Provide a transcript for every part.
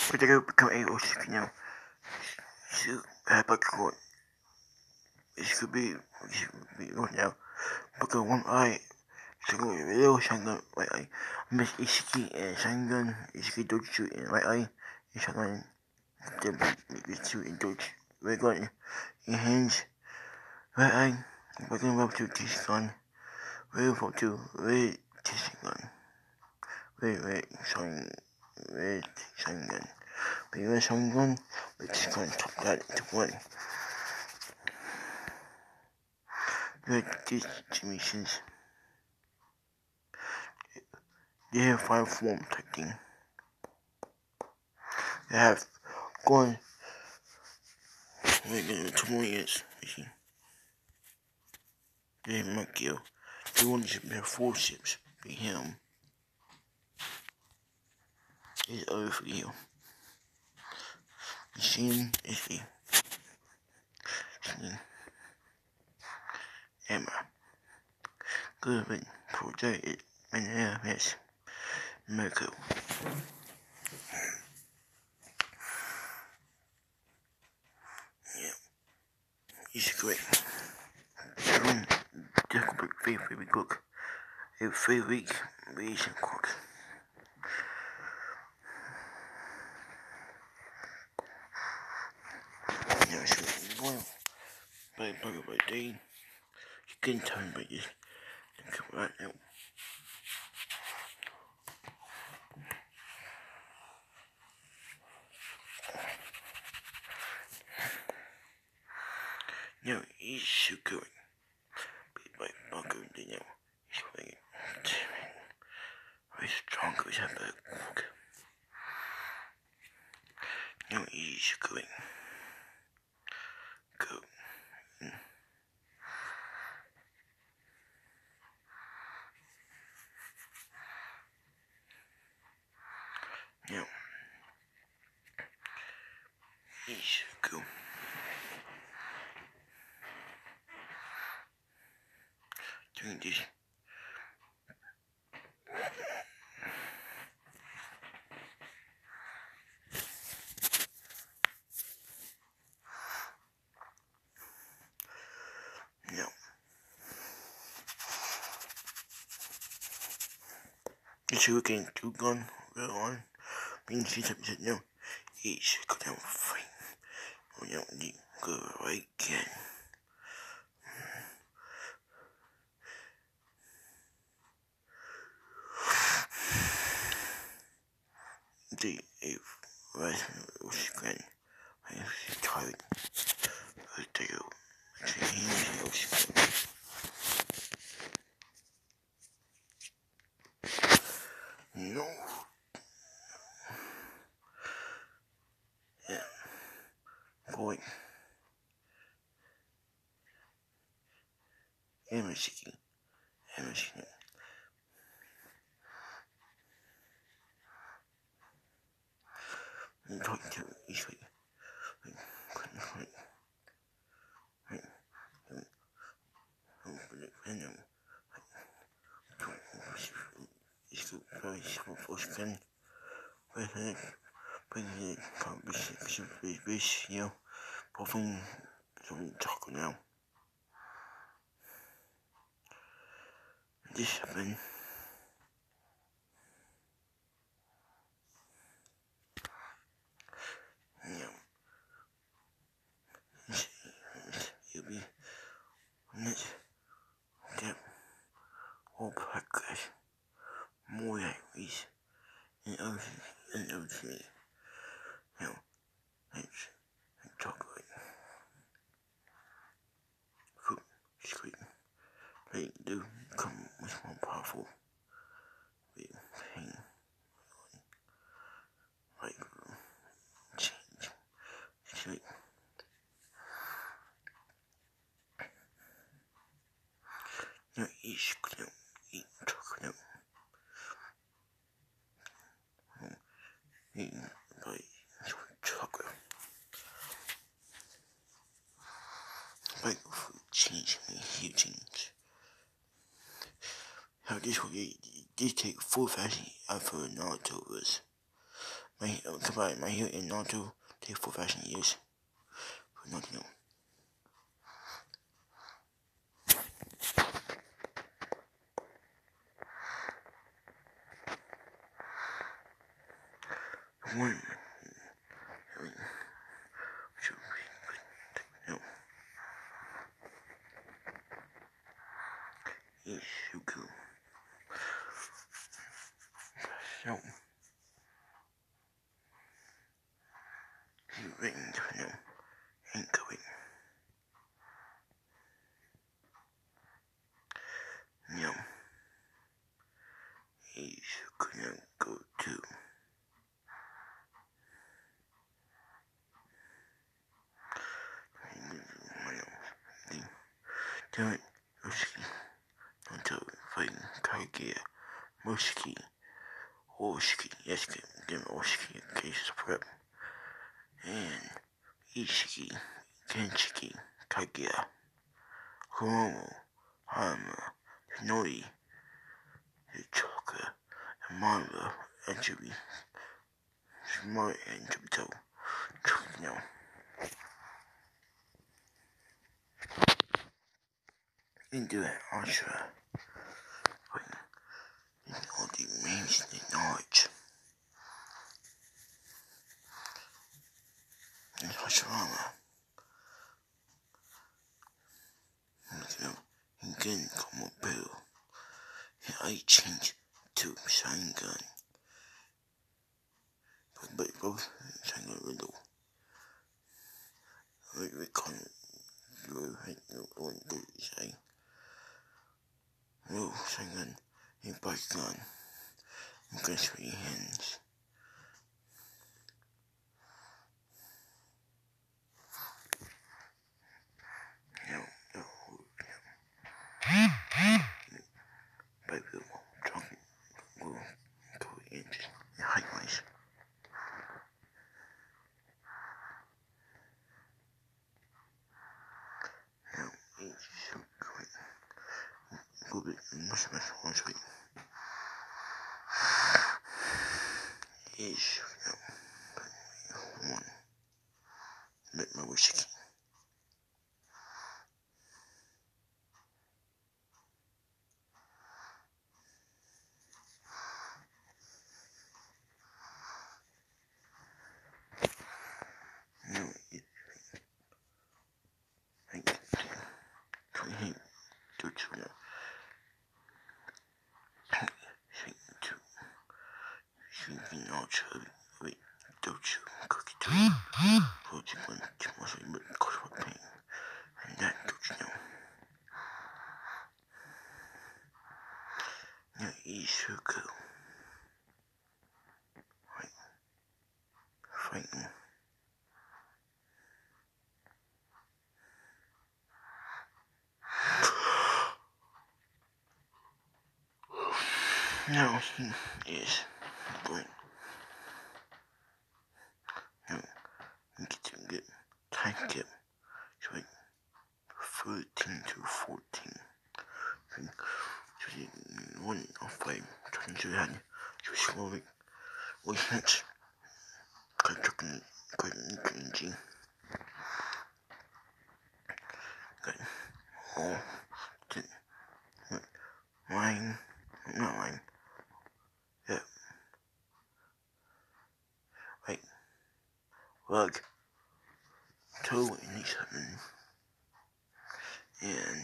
But they go become a otsutsuki now. So, back court. This could be right now. Because one eye, so go real Sharingan, right eye. Miss Ishiki and Sharingan, Ishiki Dojutsu in right eye. And Sharingan, then make two in Dojutsu. Red gun in hands, right eye. Working up to this gun. Red for two, red kissing gun. Red Sharingan. Red Sharingan. Red Sharingan, with this gun top that to one. Red distributions. They have 5 form type thing. They have gone. Wait a minute, 2 more years. They have Makio. 2 ship, they have 4 ships. Be him. Is over for you. Machine is the Emma. Good project is Manifest Merkel. Yeah, it's great. Deku favorite cook. A favorite Asian cook. Yeah, it's well. By day, you can tell me about this. Come right now. Now, he's so good. By Bunker, you know, he's very strong as a cook. Now, he's going. Go. Now, he's go. Doing this. Now, this is looking too gun. Go on. Being see something now. He's going to fight. We don't need to go right again. The right was grand. I was tired. I take out. No. Yeah. Going. Michigan. And talk to each other. Often some talk now. This happened. You'll be next step or progress more like and everything. Now, let's talk about food, screen. They do come with more powerful with pain, like change, sleep. Now, each canoe, eat chocolate. Eating by chocolate. Like food change and huge change. How this will get take full fashion after Naruto was combine my hair and Naruto take 4,000 years for nothing else. One, Ishuku. So, he written to him and going. No, Ishuku no go to. Damn it, Yoshiki, until fighting Kaguya, Moshiki, Oshiki, Yasuke, then Oshiki, case prep, and Ishiki, Kenshiki, Kaguya, Kuromo, Hama, Hinori, Hichoka, and Manga, Enchubi, Smart, and Chubito, no. Into it, Ashura. All the amazing knowledge. And Hashirama. And again, come Bill. And I changed to Sharingan. But both Sharingan Riddle. We call it. No, Sharingan. A bike gun. And gun 3 hands. By Bill, talking, go into the highways. Now, it's so great. Go bit much one sweet. Is one. Let my whiskey. No, it ain't. Twenty two to Shrinking all chubby. Wait, don't you cookie to it? Put you one too much but cause of pain. And that don't you know? Now Ishuku. Fighting. Now he is going. Now we get to get time skip. So like 13 to 14. So one of 5 talking to that. So slowly we hit. Talking G. Good. Oh, line, not line. Yeah. Right. Rug. 2 and 7. And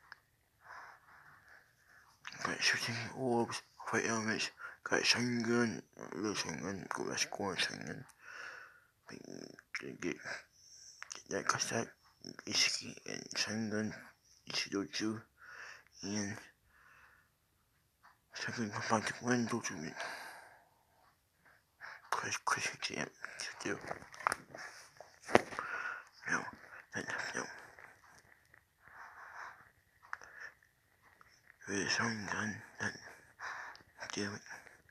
got shooting orbs, fight elements, got Sharingan, little Sharingan, go back score Sharingan. Get that cassette, Ishiki and Sharingan, Ishidoju, and second fight to win Dojuman. Crash jam to do. No, no. With Sharingan, then do it.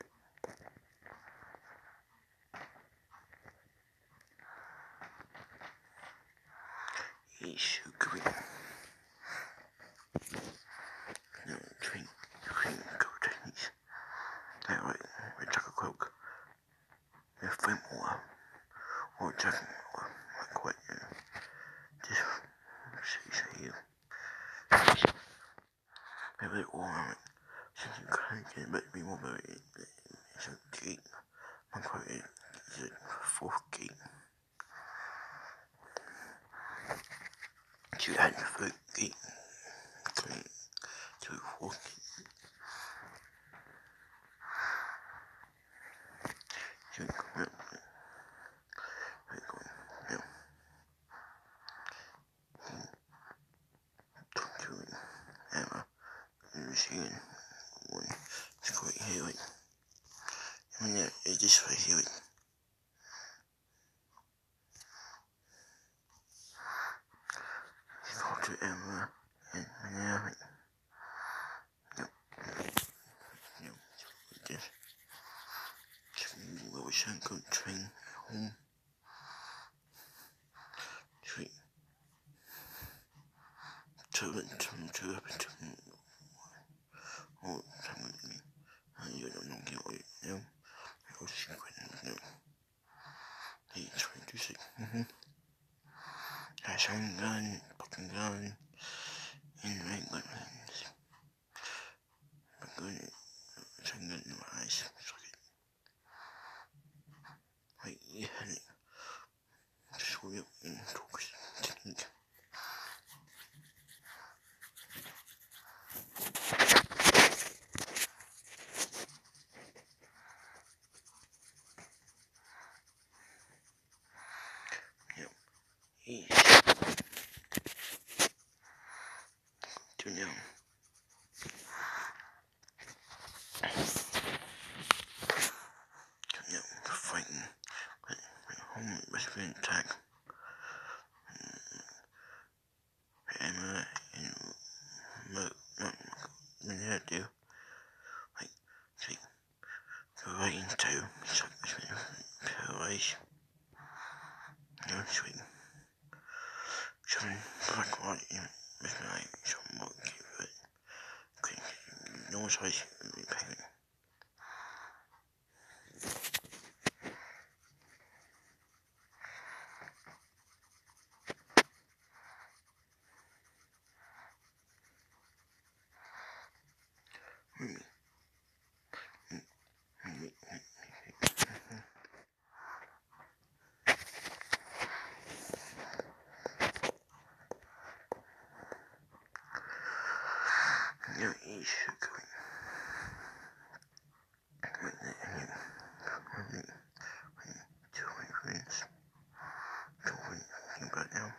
Ishuku. No, train, go techniques. That right, chocolate cloak. think or just like what just say you maybe or since you can't get but be more about it's a gate my part is the fourth gate you had the third gate clean to the fourth gate you come up now talk to it Emma machine one it's quite healing I mean it's just for healing talk to Emma and yeah just where we should go train home train to oh something you don't know get what you know or secret no he trying to say I shine gun fucking gun in my guns but good shine gun in my eyes like yeah just wait and talk technique East to now fighting home was being attacked Emma and Manette do like see go right into paralyzed no sweet something black white with like some more cute but no size payment no each but now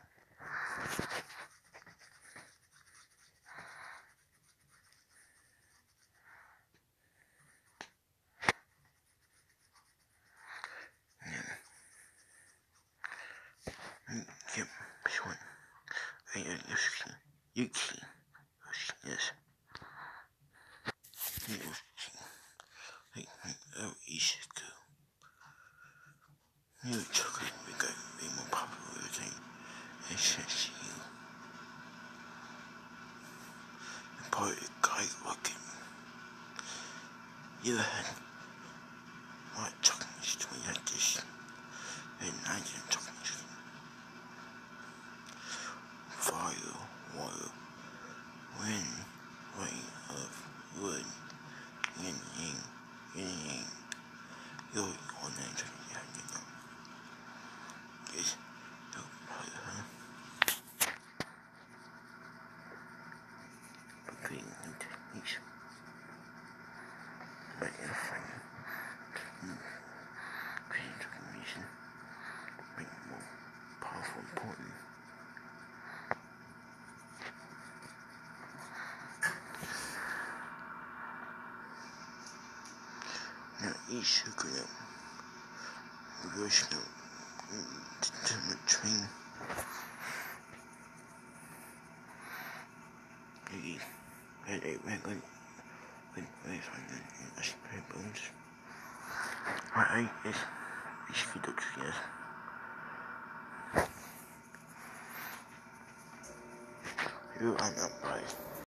yep short Yuki yes oh Ishiku new chocolate became more popular than SSU and part of guy looking you had white chocolate when you had this and Nigerian chocolate fire water wind rain of wood yin yang you're on that yes creating new techniques by identifying creating information make it more powerful important now each circle version of determined train bones. Alright, it's good, yes. You are not right.